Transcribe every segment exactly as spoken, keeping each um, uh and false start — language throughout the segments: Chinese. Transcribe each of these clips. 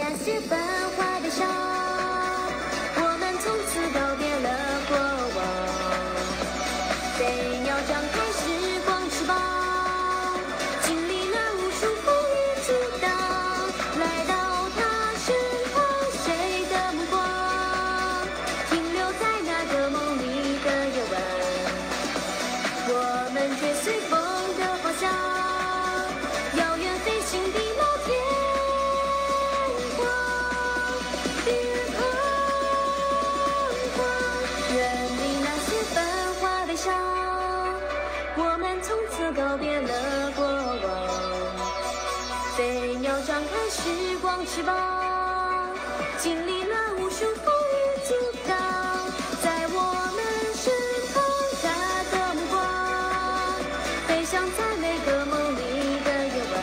那些繁华的伤，我们从此告别了过往。飞鸟张开时光翅膀，经历了无数风雨阻挡，来到他身旁，谁的目光停留在那个梦里的夜晚，我们追随风的方向，遥远飞行的老天光，别彷徨，远离那些繁华悲伤，我们从此告别了过往。飞鸟张开时光翅膀，经历了无数风雨阻挡，在我们身旁，他的目光飞翔在每个梦里的夜晚，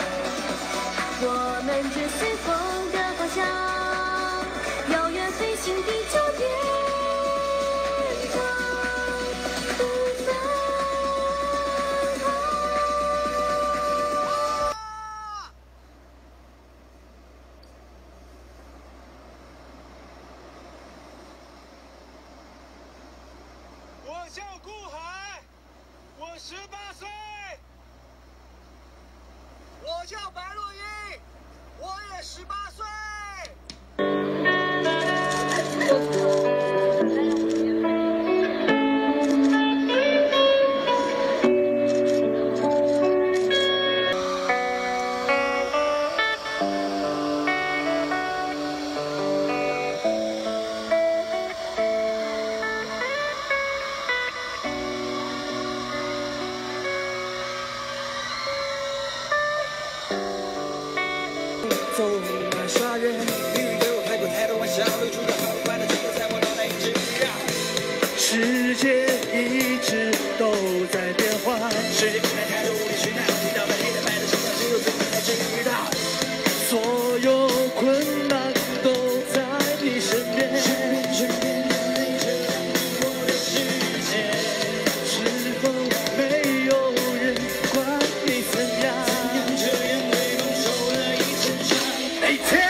我们追随风的方向，遥远飞行地久天长，不返航。 我叫顾海，我十八岁。我叫白洛英，我也十八岁。 走马杀人，命运对我开过太多玩笑，留住个好玩的记忆在我脑袋一直绕。世界一直都在变化，世界变得太多无理取闹，听到白黑的白的，现在只有自己才知道。所有困难都在你身边，身边身边陪着我的世界，是否没有人管你怎样？这样对方受了一身伤。